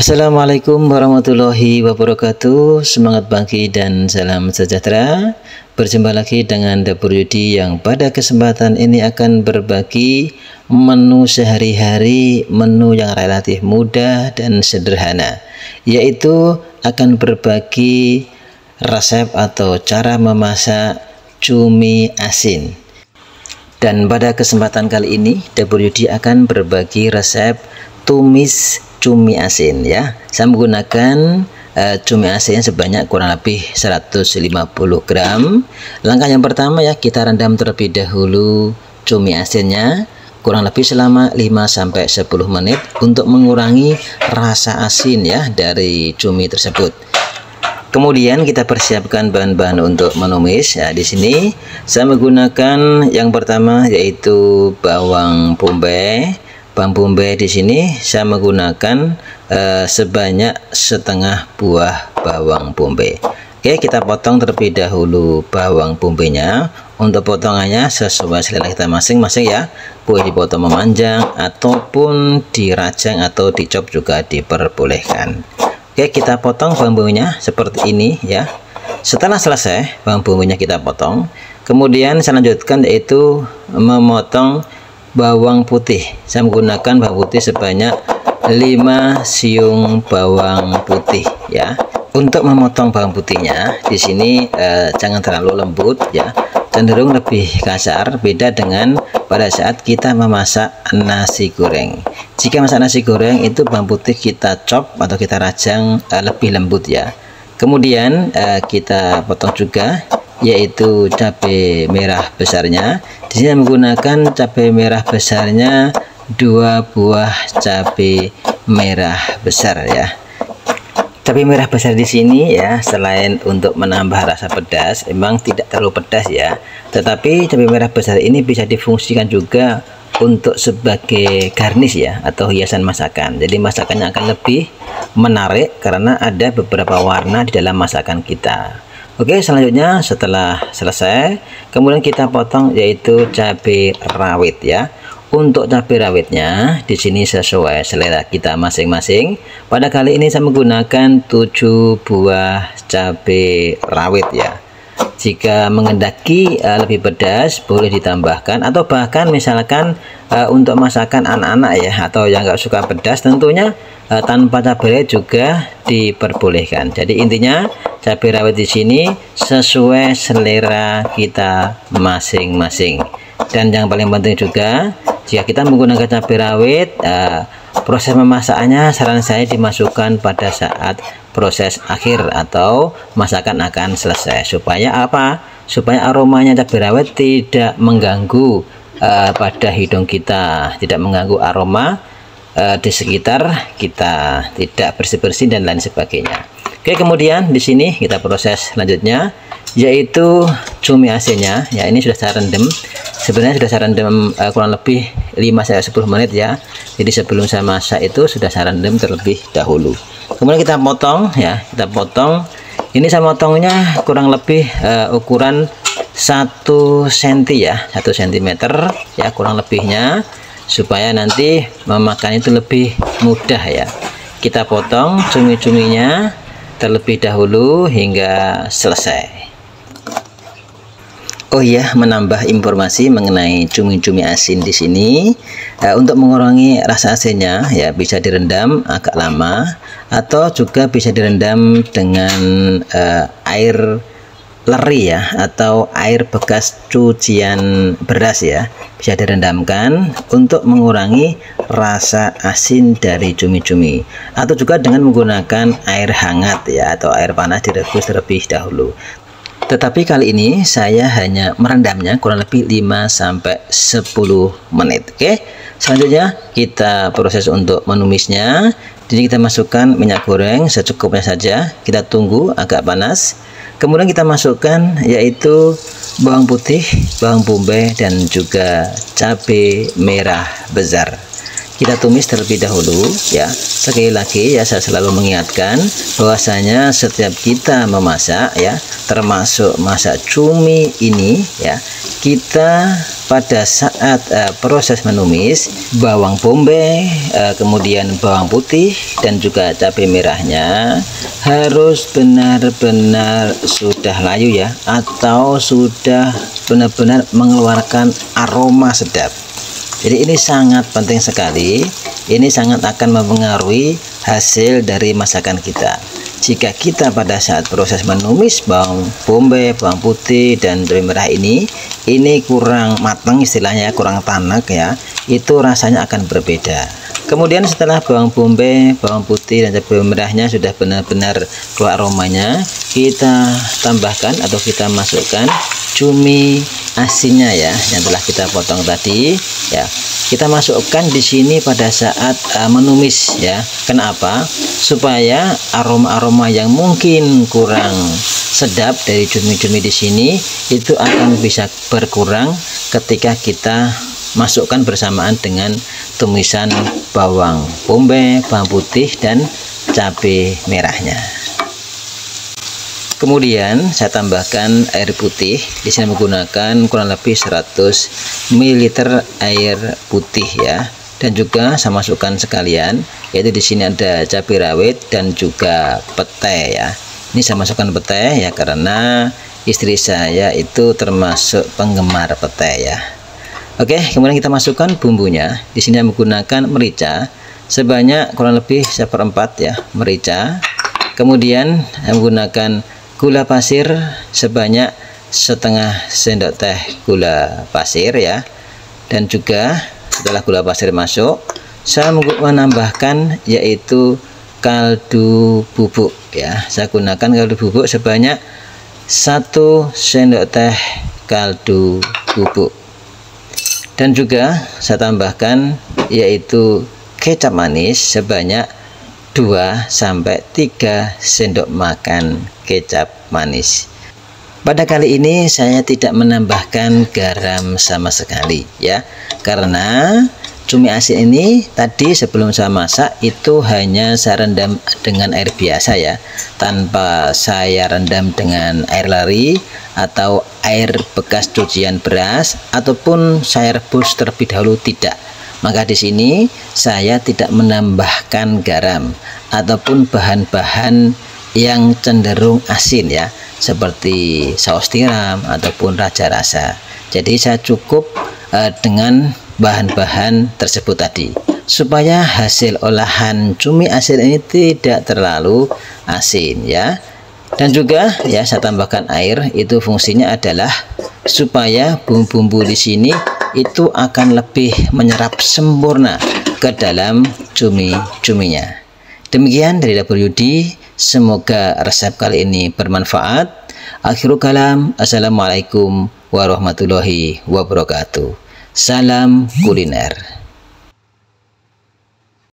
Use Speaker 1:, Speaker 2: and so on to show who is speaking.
Speaker 1: Assalamualaikum warahmatullahi wabarakatuh. Semangat pagi dan salam sejahtera. Berjumpa lagi dengan Dapur Yudi yang pada kesempatan ini akan berbagi menu sehari-hari, menu yang relatif mudah dan sederhana, yaitu akan berbagi resep atau cara memasak cumi asin. Dan pada kesempatan kali ini Dapur Yudi akan berbagi resep tumis cumi asin ya. Saya menggunakan cumi asin sebanyak kurang lebih 150 gram. Langkah yang pertama ya, kita rendam terlebih dahulu cumi asinnya kurang lebih selama 5-10 menit untuk mengurangi rasa asin ya dari cumi tersebut. Kemudian kita persiapkan bahan-bahan untuk menumis. Ya, di sini saya menggunakan yang pertama yaitu bawang bombay. Bawang bombay di sini saya menggunakan sebanyak setengah buah bawang bombay. Oke, kita potong terlebih dahulu bawang bombaynya. Untuk potongannya sesuai selera kita masing-masing ya. Boleh dipotong memanjang ataupun dirajang atau dicop juga diperbolehkan. Oke, kita potong bawang bombay-nya seperti ini ya. Setelah selesai bawang bombay-nya kita potong, kemudian saya lanjutkan yaitu memotong bawang putih. Saya menggunakan bawang putih sebanyak 5 siung bawang putih ya. Untuk memotong bawang putihnya di sini jangan terlalu lembut ya, cenderung lebih kasar, beda dengan pada saat kita memasak nasi goreng. Jika masak nasi goreng itu bawang putih kita chop atau kita rajang lebih lembut ya. Kemudian kita potong juga yaitu cabai merah besarnya. Di sini menggunakan cabai merah besarnya 2 buah cabai merah besar ya. Cabai merah besar di sini ya, selain untuk menambah rasa pedas, emang tidak terlalu pedas ya. Tetapi cabai merah besar ini bisa difungsikan juga untuk sebagai garnish ya, atau hiasan masakan. Jadi masakannya akan lebih menarik karena ada beberapa warna di dalam masakan kita. Oke, selanjutnya setelah selesai, kemudian kita potong yaitu cabai rawit ya. Untuk cabai rawitnya di sini sesuai selera kita masing-masing. Pada kali ini saya menggunakan 7 buah cabai rawit ya. Jika mengendaki lebih pedas boleh ditambahkan, atau bahkan misalkan untuk masakan anak-anak ya, atau yang nggak suka pedas tentunya tanpa cabai rawit juga diperbolehkan. Jadi intinya cabai rawit di sini sesuai selera kita masing-masing. Dan yang paling penting juga, jika kita menggunakan cabai rawit, proses memasaknya saran saya dimasukkan pada saat proses akhir atau masakan akan selesai. Supaya apa? Supaya aromanya cabai rawit tidak mengganggu pada hidung kita, tidak mengganggu aroma di sekitar kita, tidak bersih-bersih dan lain sebagainya. Oke, kemudian di sini kita proses selanjutnya yaitu cumi asinnya ya. Ini sudah saya rendam, sebenarnya sudah saya rendam kurang lebih 5-10 menit ya. Jadi sebelum saya masak itu sudah saya rendam terlebih dahulu. Kemudian kita potong ya, kita potong. Ini saya potongnya kurang lebih ukuran 1 cm ya, 1 cm ya kurang lebihnya, supaya nanti memakan itu lebih mudah ya. Kita potong cumi-cuminya terlebih dahulu hingga selesai. Oh iya, menambah informasi mengenai cumi-cumi asin di sini, untuk mengurangi rasa asinnya ya bisa direndam agak lama, atau juga bisa direndam dengan air leri ya, atau air bekas cucian beras ya, bisa direndamkan untuk mengurangi rasa asin dari cumi-cumi, atau juga dengan menggunakan air hangat ya, atau air panas direbus terlebih dahulu. Tetapi kali ini saya hanya merendamnya kurang lebih 5-10 menit. Oke, selanjutnya kita proses untuk menumisnya. Jadi kita masukkan minyak goreng secukupnya saja, kita tunggu agak panas. Kemudian kita masukkan yaitu bawang putih, bawang bombay, dan juga cabai merah besar. kita tumis terlebih dahulu ya. Sekali lagi ya, saya selalu mengingatkan bahwasanya setiap kita memasak ya, termasuk masak cumi ini ya, kita pada saat proses menumis bawang bombay, kemudian bawang putih dan juga cabai merahnya harus benar-benar sudah layu ya, atau sudah benar-benar mengeluarkan aroma sedap. Jadi ini sangat penting sekali, ini sangat akan mempengaruhi hasil dari masakan kita. Jika kita pada saat proses menumis bawang bombay, bawang putih dan cabai merah ini kurang matang, istilahnya kurang tanak ya, itu rasanya akan berbeda. Kemudian setelah bawang bombay, bawang putih dan cabai merahnya sudah benar-benar keluar aromanya, kita tambahkan atau kita masukkan cumi asinnya ya, yang telah kita potong tadi ya. Kita masukkan di sini pada saat menumis ya. Kenapa? Supaya aroma-aroma yang mungkin kurang sedap dari cumi-cumi di sini itu akan bisa berkurang ketika kita masukkan bersamaan dengan tumisan bawang bombay, bawang putih dan cabai merahnya. Kemudian saya tambahkan air putih. Di sini menggunakan kurang lebih 100 ml air putih ya. Dan juga saya masukkan sekalian, yaitu di sini ada cabai rawit dan juga petai ya. Ini saya masukkan petai ya, karena istri saya itu termasuk penggemar petai ya. Oke, kemudian kita masukkan bumbunya. Di sini menggunakan merica sebanyak kurang lebih 1/4 ya, merica. Kemudian menggunakan gula pasir sebanyak setengah sendok teh gula pasir ya. Dan juga setelah gula pasir masuk, saya menambahkan yaitu kaldu bubuk ya. Saya gunakan kaldu bubuk sebanyak 1 sendok teh kaldu bubuk. Dan juga saya tambahkan yaitu kecap manis sebanyak 2-3 sendok makan kecap manis. Pada kali ini saya tidak menambahkan garam sama sekali ya, karena cumi asin ini tadi sebelum saya masak itu hanya saya rendam dengan air biasa ya, tanpa saya rendam dengan air lari atau air bekas cucian beras ataupun saya rebus terlebih dahulu, tidak. Maka di sini saya tidak menambahkan garam ataupun bahan-bahan yang cenderung asin ya, seperti saus tiram ataupun raja rasa. Jadi saya cukup dengan bahan-bahan tersebut tadi, supaya hasil olahan cumi asin ini tidak terlalu asin ya. Dan juga ya, saya tambahkan air, itu fungsinya adalah supaya bumbu-bumbu di sini itu akan lebih menyerap sempurna ke dalam cumi-cuminya. Demikian dari Dapur Yudi, semoga resep kali ini bermanfaat. Akhirul kalam, assalamualaikum warahmatullahi wabarakatuh. Salam kuliner.